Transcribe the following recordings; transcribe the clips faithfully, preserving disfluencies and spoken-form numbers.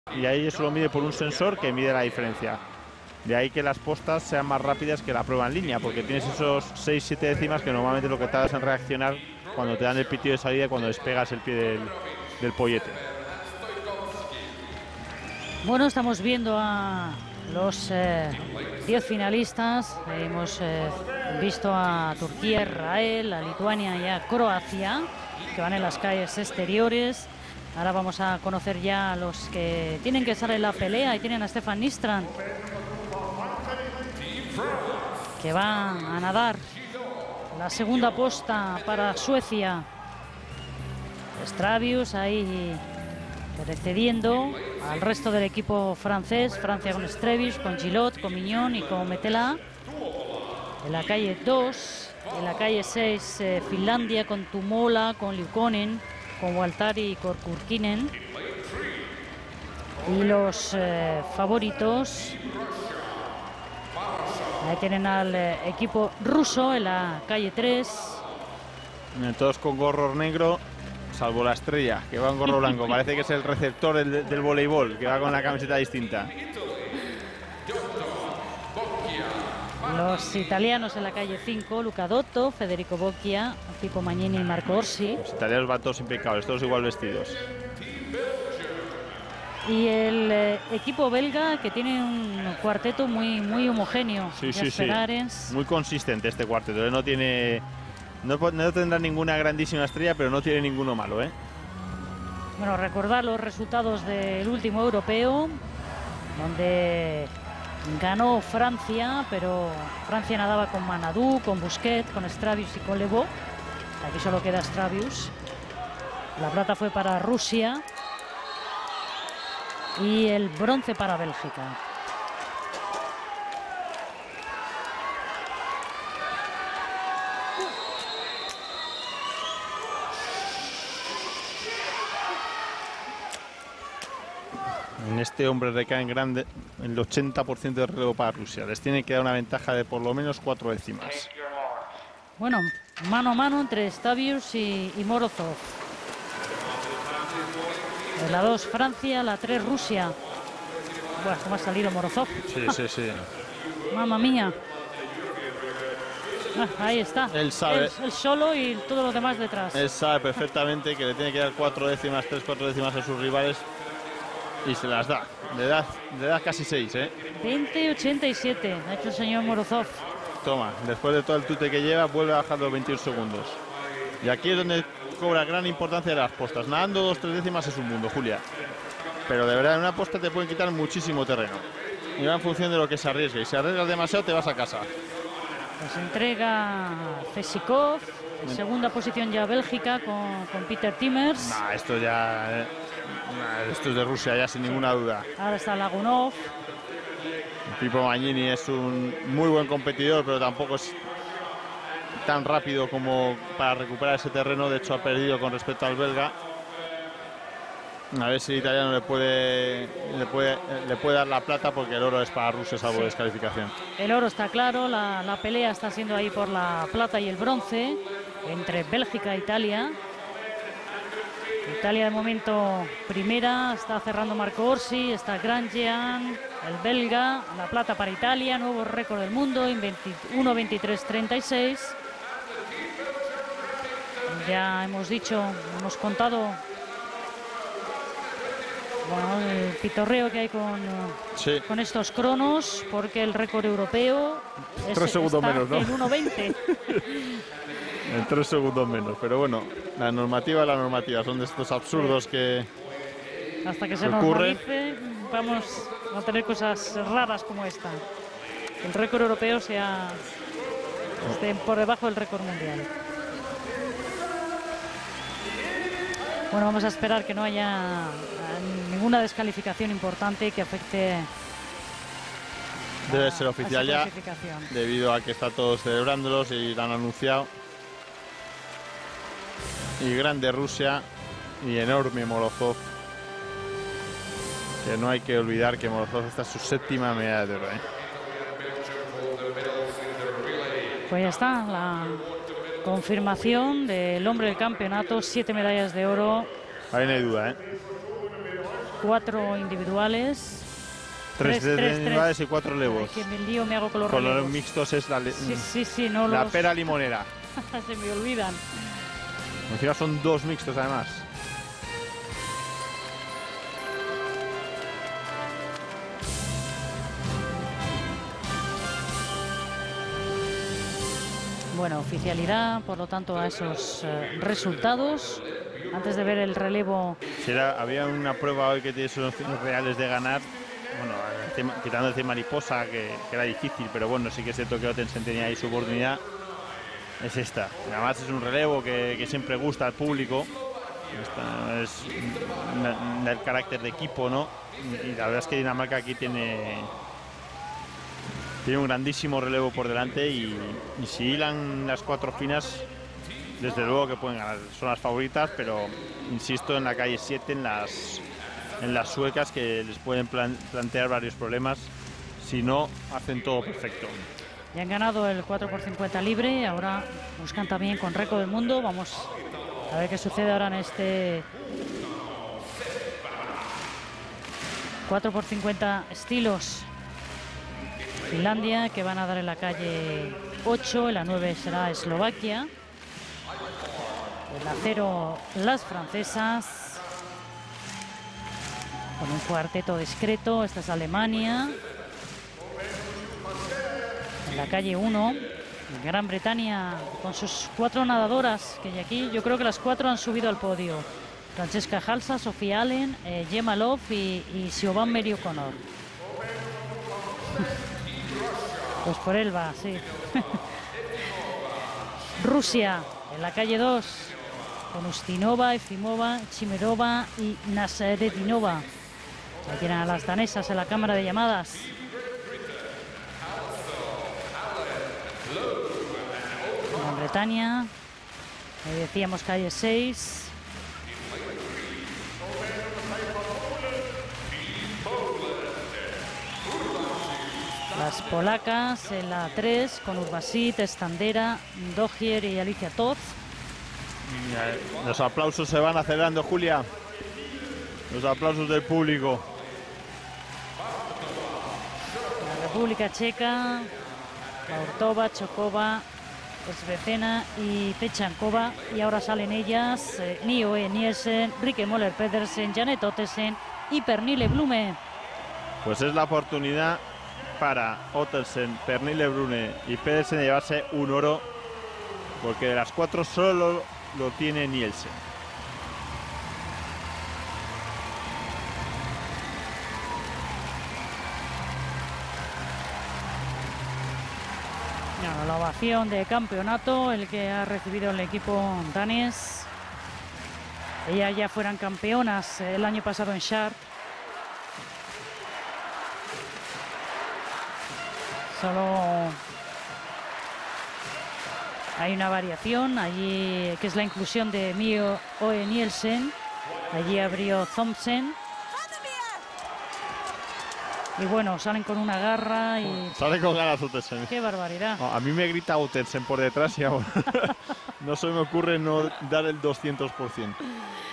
y ahí eso lo mide por un sensor que mide la diferencia. De ahí que las postas sean más rápidas que la prueba en línea, porque tienes esos seis siete décimas que normalmente lo que tardas en reaccionar cuando te dan el pitido de salida, cuando despegas el pie del, del pollete. Bueno, estamos viendo a los diez eh, finalistas. Hemos eh, visto a Turquía, Israel, a Lituania y a Croacia, que van en las calles exteriores. Ahora vamos a conocer ya a los que tienen que estar en la pelea, y tienen a Stefan Nystrand, que va a nadar la segunda posta para Suecia. Stravius ahí precediendo al resto del equipo francés. Francia con Stravius, con Gillot, con Mignon y con Metela. En la calle dos, en la calle seis, eh, Finlandia con Tumola, con Liukonen, con Waltari y con Kurkinen. Y los eh, favoritos, ahí tienen al eh, equipo ruso en la calle tres. Todos con gorro negro, salvo la estrella, que va en gorro blanco. Parece que es el receptor del, del voleibol, que va con la camiseta distinta. Los italianos en la calle cinco, Luca Dotto, Federico Bocchia, Pippo Magnini y Marco Orsi. Los italianos van todos impecables, todos igual vestidos. Y el eh, equipo belga, que tiene un cuarteto muy, muy homogéneo. Sí, sí, sí. Muy consistente este cuarteto. No tiene, no, no tendrá ninguna grandísima estrella, pero no tiene ninguno malo, ¿eh? Bueno, recordar los resultados del último europeo, donde ganó Francia, pero Francia nadaba con Manadou, con Busquets, con Stravius y con Lebo. Aquí solo queda Stravius. La plata fue para Rusia y el bronce para Bélgica. En este hombre recae en grande el ochenta por ciento de relevo para Rusia. Les tiene que dar una ventaja de por lo menos cuatro décimas. Bueno, mano a mano entre Stravius y, y Morozov. En la dos Francia, la tres Rusia. Bueno, cómo ha salido Morozov. Sí, sí, sí. Mamma mía. Ah, ahí está. Él sabe. Él, él solo y todos los demás detrás. Él sabe perfectamente que le tiene que dar cuatro décimas, tres, cuatro décimas a sus rivales. Y se las da. Le da, le da casi seis, ¿eh? veinte ochenta y siete ha hecho el señor Morozov. Toma, después de todo el tute que lleva, vuelve a bajar los veintiún segundos. Y aquí es donde cobra gran importancia de las postas. Nadando dos, tres décimas es un mundo, Julia. Pero de verdad, en una posta te pueden quitar muchísimo terreno. Y va en función de lo que se arriesgue. Y si arriesgas demasiado, te vas a casa. Pues entrega Fesikov. En segunda posición ya Bélgica con, con Peter Timmers. Nah, esto ya... Eh, nah, esto es de Rusia ya sin ninguna duda. Ahora está Lagunov. Pippo Magnini es un muy buen competidor, pero tampoco es tan rápido como para recuperar ese terreno. De hecho, ha perdido con respecto al belga. A ver si el italiano le puede, le puede, le puede dar la plata, porque el oro es para Rusia, salvo sí. descalificación. El oro está claro, la, la pelea está siendo ahí por la plata y el bronce entre Bélgica e Italia. Italia de momento primera, está cerrando Marco Orsi, está Grandjean, el belga, la plata para Italia, nuevo récord del mundo en veintiuno veintitrés treinta y seis. Ya hemos dicho, hemos contado, bueno, el pitorreo que hay con, sí. con estos cronos, porque el récord europeo es, tres segundos menos, ¿no? en uno veinte. En tres segundos menos, pero bueno, la normativa es la normativa, son de estos absurdos que hasta que se normalice vamos a tener cosas raras como esta. El récord europeo sea esté por debajo del récord mundial. Bueno, vamos a esperar que no haya ninguna descalificación importante que afecte. Debe ser oficial ya, debido a que está todos celebrándolos y lo han anunciado. Y grande Rusia y enorme Morozov, que no hay que olvidar que Morozov está en su séptima medalla de oro, ¿eh? Pues ya está la confirmación del hombre del campeonato, siete medallas de oro. Ahí no hay duda, ¿eh? cuatro individuales. Tres, tres, tres individuales y cuatro relevos. Que me lío, me hago con los con relevos. los mixtos es la, sí, sí, sí, no la los... pera limonera. Se me olvidan. Encima son dos mixtos además. Bueno, oficialidad, por lo tanto, a esos eh, resultados. Antes de ver el relevo... Si era, había una prueba hoy que tiene sus opciones reales de ganar. Bueno, el tema, quitando el de mariposa, que, que era difícil, pero bueno, sí que es cierto que Ottensen tenía ahí su oportunidad. Es esta. Además es un relevo que, que siempre gusta al público. Esta es el carácter de equipo, ¿no? Y la verdad es que Dinamarca aquí tiene... Tiene un grandísimo relevo por delante y, y si hilan las cuatro finas, desde luego que pueden ganar. Son las favoritas, pero insisto en la calle siete, en las, en las suecas, que les pueden plan, plantear varios problemas si no hacen todo perfecto. Ya han ganado el cuatro por cincuenta libre, ahora buscan también con récord del mundo. Vamos a ver qué sucede ahora en este cuatro por cincuenta estilos. Finlandia, que van a dar en la calle ocho, en la nueve será Eslovaquia, en la cero las francesas, con un cuarteto discreto. Esta es Alemania, en la calle uno, Gran Bretaña con sus cuatro nadadoras, que aquí yo creo que las cuatro han subido al podio: Francesca Halsa, Sofía Allen, eh, Gemma Love y, y Siobhan Mary O'Connor. Pues por él va, sí. Rusia, en la calle dos, con Ustinova, Efimova, Chimerova y Nazaretinova. Ahí tienen a las danesas en la cámara de llamadas. Gran Bretaña, ahí decíamos calle seis. Las polacas en la tres, con Urbasit, Standera, Dogier y Alicia Toth. Los aplausos se van acelerando, Julia. Los aplausos del público. La República Checa, Baurtova, Chokova, Svecena y Pechankova. Y ahora salen ellas, eh, Nioe Nielsen, Rikke Møller Pedersen, Janet Ottesen y Pernille Blume. Pues es la oportunidad para Ottensen, Pernille Brune y Pedersen de llevarse un oro, porque de las cuatro solo lo tiene Nielsen. Bueno, la ovación de campeonato, el que ha recibido el equipo danés. Ellas ya fueran campeonas el año pasado en Chartres. Solo hay una variación allí, que es la inclusión de Mio Oe Nielsen. Allí abrió Thompson. Y bueno, salen con una garra y... Sale con ganas Ottensen. ¡Qué barbaridad! No, a mí me grita Ottensen por detrás y ahora no se me ocurre no dar el doscientos por ciento.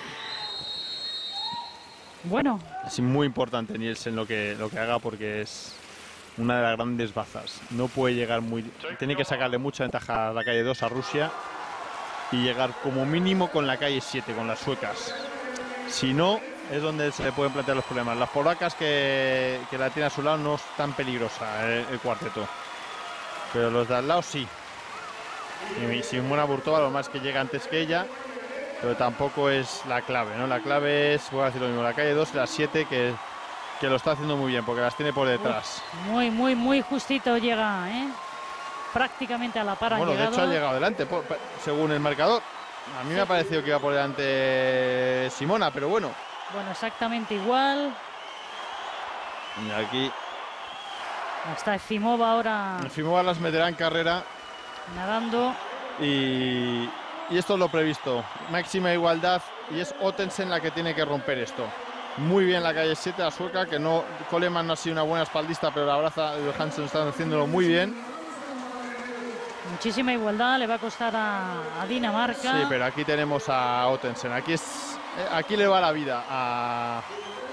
Bueno. Es muy importante Nielsen lo que, lo que haga, porque es una de las grandes bazas. No puede llegar muy... Tiene que sacarle mucha ventaja a la calle dos, a Rusia, y llegar como mínimo con la calle siete, con las suecas. Si no, es donde se le pueden plantear los problemas. Las polacas, que, que la tiene a su lado, no es tan peligrosa el, el cuarteto. Pero los de al lado sí. Y Simona Burtova lo más que llega antes que ella, pero tampoco es la clave, ¿no? La clave es, voy a decir lo mismo, la calle dos y la siete, que... que lo está haciendo muy bien, porque las tiene por detrás. Uf, muy, muy, muy justito llega, ¿eh? Prácticamente a la par. Bueno, han de hecho ha llegado delante, por, según el marcador. A mí sí me ha parecido que iba por delante Simona, pero bueno. Bueno, exactamente igual. Y aquí... Hasta Efimova ahora... Efimova las meterá en carrera. Nadando. Y, y esto es lo previsto. Máxima igualdad, y es Ottensen la que tiene que romper esto. Muy bien la calle siete, la sueca, que no, Coleman no ha sido una buena espaldista, pero la braza de Johansson están haciéndolo muy bien. Muchísima igualdad, le va a costar a, a Dinamarca. Sí, pero aquí tenemos a Ottensen. Aquí, es, aquí le va la vida a,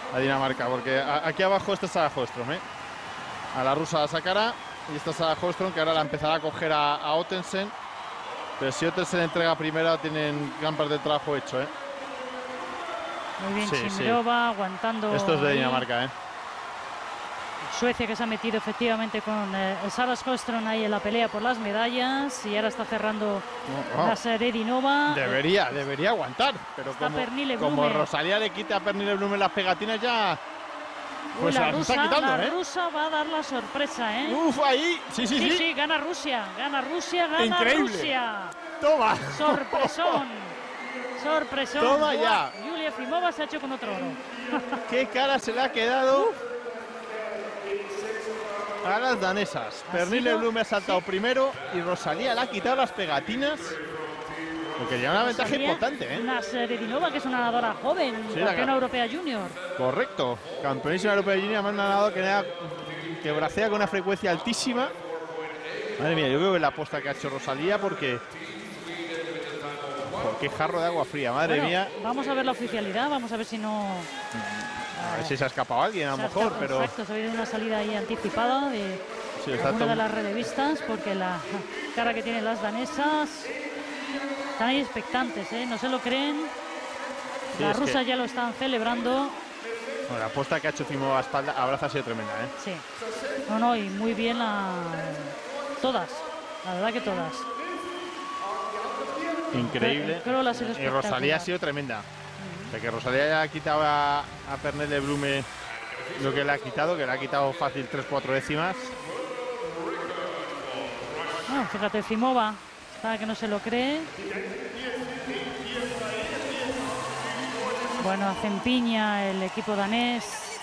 a Dinamarca, porque a, aquí abajo está Sara Sjöström, ¿eh? A la rusa la sacará y esta Sara Sjöström, que ahora la empezará a coger a, a Ottensen. Pero si Ottensen entrega primera, tienen gran parte del trabajo hecho, ¿eh? Muy bien, Sí, Chimrova sí. aguantando. Esto es de ahí. Dinamarca, ¿eh? Suecia, que se ha metido efectivamente con eh, Sara Sjöström ahí en la pelea por las medallas, y ahora está cerrando Oh, oh. la Seredinova. Debería, debería aguantar, pero Está como, Pernille como Blume. Rosalía le quita a Pernille Blume las pegatinas, ya pues Uy, se la, las rusa, está quitando, la ¿eh? rusa va a dar la sorpresa, ¿eh? Uf, ahí, sí, sí, sí, sí, sí, gana Rusia, gana Rusia, gana Increíble. Rusia. Toma. Sorpresón, sorpresón. Toma Buah, ya. Julia Efimova se ha hecho con otro oro. Qué cara se le ha quedado a las danesas. Ha Pernille sido- Blume ha saltado sí. primero y Rosalía le ha quitado las pegatinas, porque lleva una ventaja Rosalía, importante, ¿eh? Una Seredinova, que es una nadadora joven, Sí, la campeona ca- europea junior. Correcto. Campeonísima europea de junior, me han nadado que, nada- que bracea con una frecuencia altísima. Madre mía, yo creo que la apuesta que ha hecho Rosalía, porque... Joder, qué jarro de agua fría, madre Bueno, mía. vamos a ver la oficialidad, vamos a ver si no... A ver si se ha escapado alguien, a lo se ha mejor, escapado. pero... Exacto, se ha habido una salida ahí anticipada de Sí, está alguna todo- de las relevistas, porque la cara que tienen las danesas están ahí expectantes, ¿eh? No se lo creen. Sí, Las es que- rusas ya lo están celebrando. Bueno, la apuesta que ha hecho Fimo a espalda, a braza ha sido tremenda, ¿eh? Sí. No, no, y muy bien la... todas. La verdad que todas. Increíble. Creo que ha sido Y Rosalía ha espectacular. sido tremenda. De que Rosalía ya ha quitado a, a Pernille Blume lo que le ha quitado, que le ha quitado fácil tres cuatro décimas. Bueno, fíjate, Fimova está que no se lo cree. Bueno, hacen piña el equipo danés.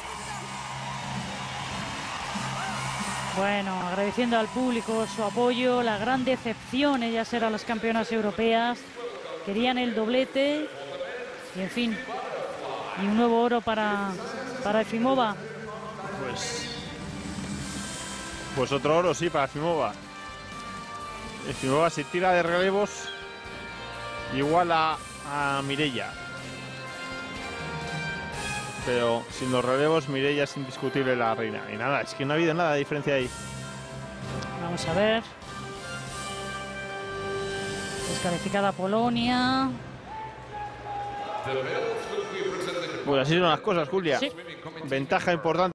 Bueno, agradeciendo al público su apoyo, la gran decepción, ellas eran las campeonas europeas, querían el doblete y en fin, y un nuevo oro para, para Efimova. Pues, pues otro oro, sí, para Fimova. Fimova se tira de relevos igual a, a Mireia. Pero sin los relevos, Mireia es indiscutible la reina. Y nada, es que no ha habido nada de diferencia ahí. Vamos a ver. Descalificada Polonia. Pues así son las cosas, Julia. Sí. Ventaja importante.